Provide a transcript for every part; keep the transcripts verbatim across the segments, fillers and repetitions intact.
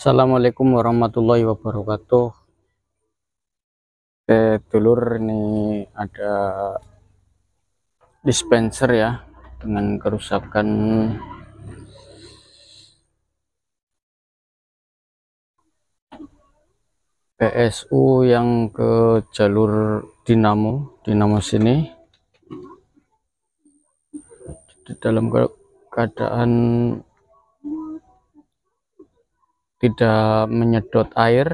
Assalamualaikum warahmatullahi wabarakatuh. Oke, dulur, ini ada dispenser ya dengan kerusakan P S U yang ke jalur dinamo dinamo sini di dalam keadaan tidak menyedot air,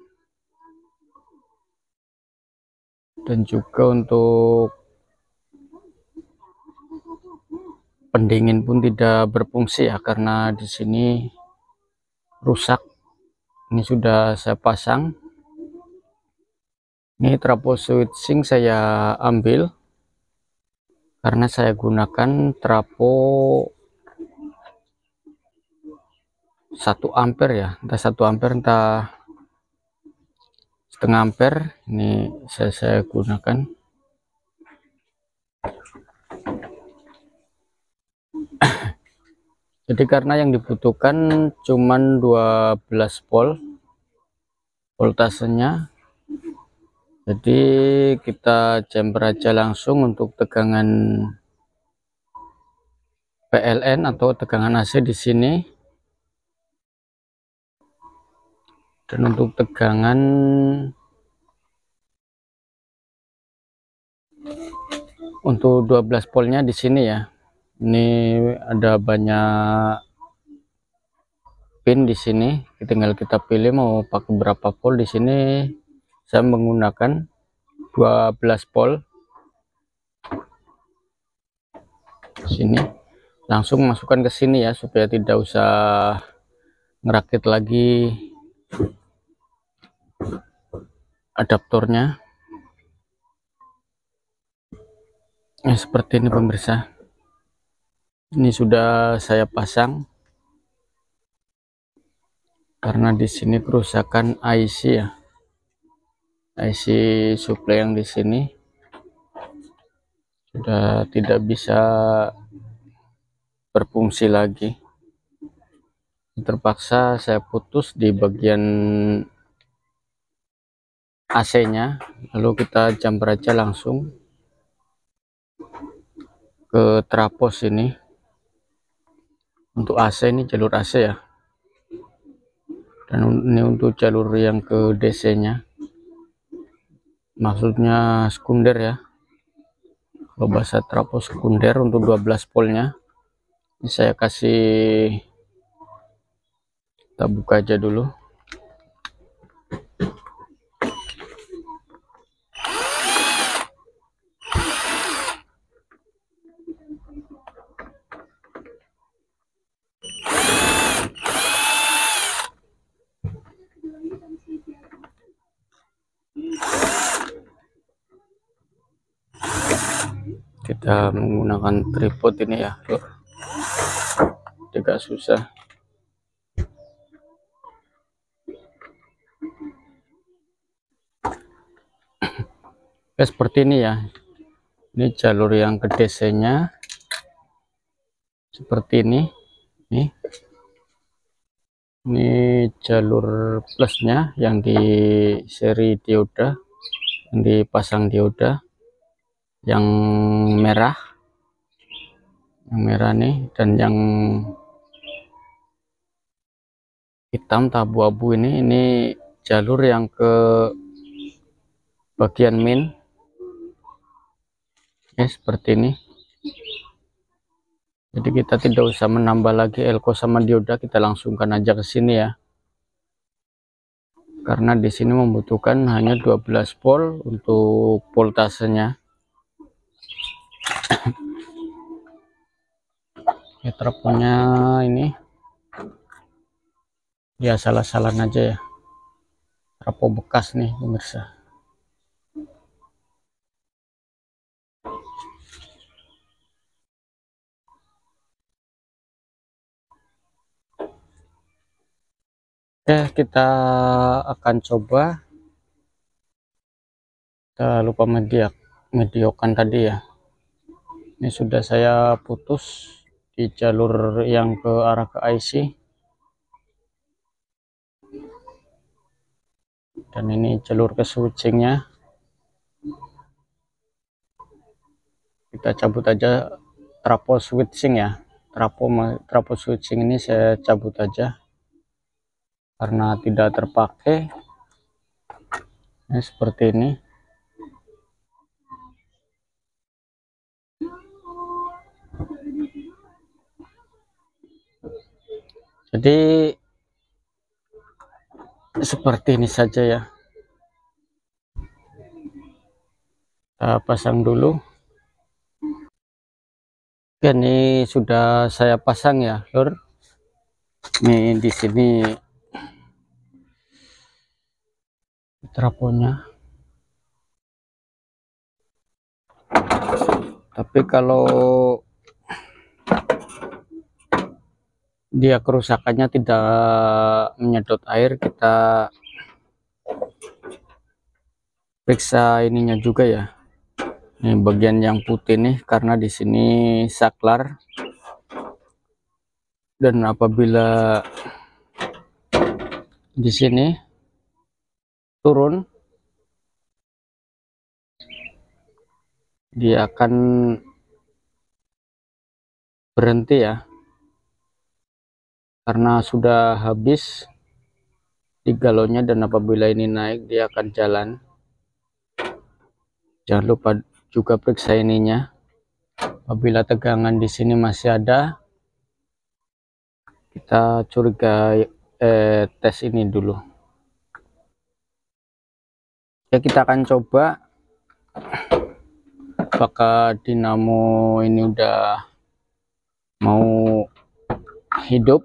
dan juga untuk pendingin pun tidak berfungsi ya, karena di sini rusak. Ini sudah saya pasang. Ini trafo switching saya ambil karena saya gunakan trafo satu ampere ya, entah satu ampere entah setengah ampere. Ini saya, saya gunakan. Jadi karena yang dibutuhkan cuman dua belas volt voltasenya, jadi kita jumper aja langsung untuk tegangan P L N atau tegangan A C di sini. Dan untuk tegangan untuk dua belas voltnya di sini ya. Ini ada banyak pin di sini, tinggal kita pilih mau pakai berapa volt. Di sini saya menggunakan dua belas volt. Sini langsung masukkan ke sini ya, supaya tidak usah ngerakit lagi adaptornya. Nah, seperti ini pemirsa. Ini sudah saya pasang karena di sini kerusakan I C ya, I C supply yang di sini sudah tidak bisa berfungsi lagi. Terpaksa saya putus di bagian A C-nya, lalu kita jumper aja langsung ke trafo sini. Untuk A C, ini jalur A C ya, dan ini untuk jalur yang ke D C-nya, maksudnya sekunder ya. Kalau bahasa trafo sekunder untuk dua belas voltnya. Ini saya kasih, kita buka aja dulu. Kita menggunakan tripod ini ya, tidak susah. Ya, seperti ini ya. Ini jalur yang ke D C-nya seperti ini. Nih, ini jalur plusnya yang di seri dioda, yang dipasang dioda yang merah, yang merah nih, dan yang hitam abu-abu ini ini jalur yang ke bagian min ya, seperti ini. Jadi kita tidak usah menambah lagi elko sama dioda, kita langsungkan aja ke sini ya, karena di sini membutuhkan hanya dua belas volt untuk voltasenya. Ya, trafonya ini ya salah-salah aja ya, trafo bekas nih pemirsa. Oke, kita akan coba. Kita lupa media mediokan tadi ya. Ini sudah saya putus di jalur yang ke arah ke I C. Dan ini jalur ke switchingnya, kita cabut aja trafo switching ya. Trafo trafo switching ini saya cabut aja karena tidak terpakai. Nah, seperti ini. Jadi seperti ini saja ya. Kita pasang dulu. Oke, ini sudah saya pasang ya, Lur. Nih di sini trafonya. Tapi kalau dia kerusakannya tidak menyedot air, kita periksa ininya juga ya. Ini bagian yang putih nih, karena di sini saklar. Dan apabila di sini turun, dia akan berhenti ya, karena sudah habis di galonnya. Dan apabila ini naik, dia akan jalan. Jangan lupa juga periksa ininya. Apabila tegangan di sini masih ada, kita curiga eh, tes ini dulu ya. Kita akan coba apakah dinamo ini udah mau hidup.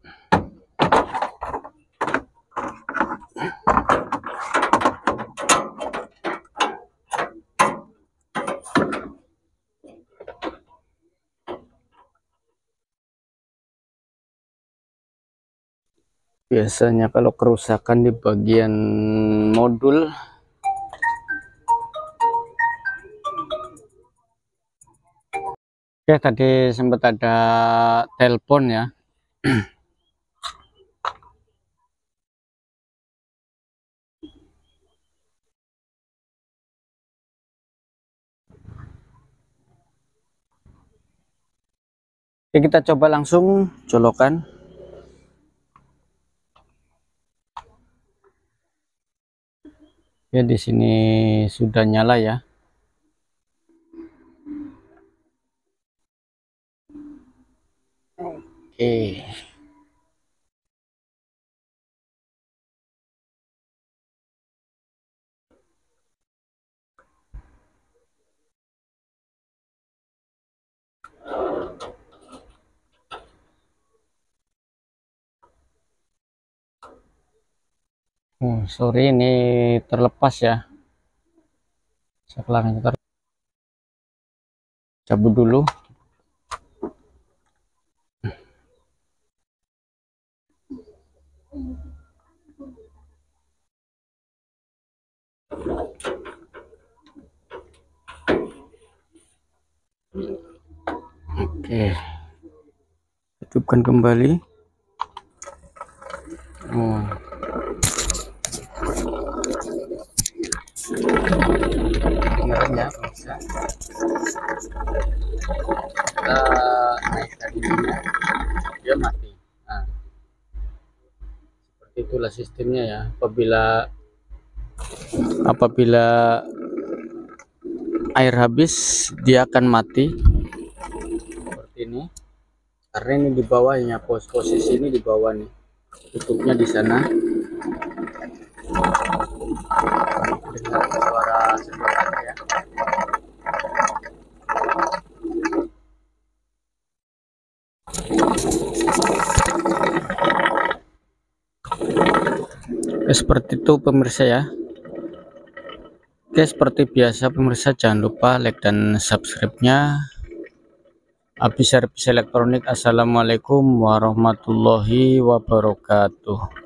Biasanya kalau kerusakan di bagian modul, ya tadi sempat ada telepon ya. Oke, kita coba langsung colokan. Ya, di sini sudah nyala ya. Oke. Oh, sorry, ini terlepas ya. Saklarnya ter cabut dulu. Oke, hidupkan kembali. Oh. Dengerin ya, bisa. Kita naikkan ininya, dia mati. Nah, seperti itulah sistemnya ya. Apabila apabila air habis, dia akan mati seperti ini. Karena ini di bawahnya, pos posisi ini di bawah nih, tutupnya di sana. Dengar suara sedotannya ya. Oke, seperti itu pemirsa ya. Oke, seperti biasa pemirsa, jangan lupa like dan subscribe-nya. Abis Servis Elektronik. Assalamualaikum warahmatullahi wabarakatuh.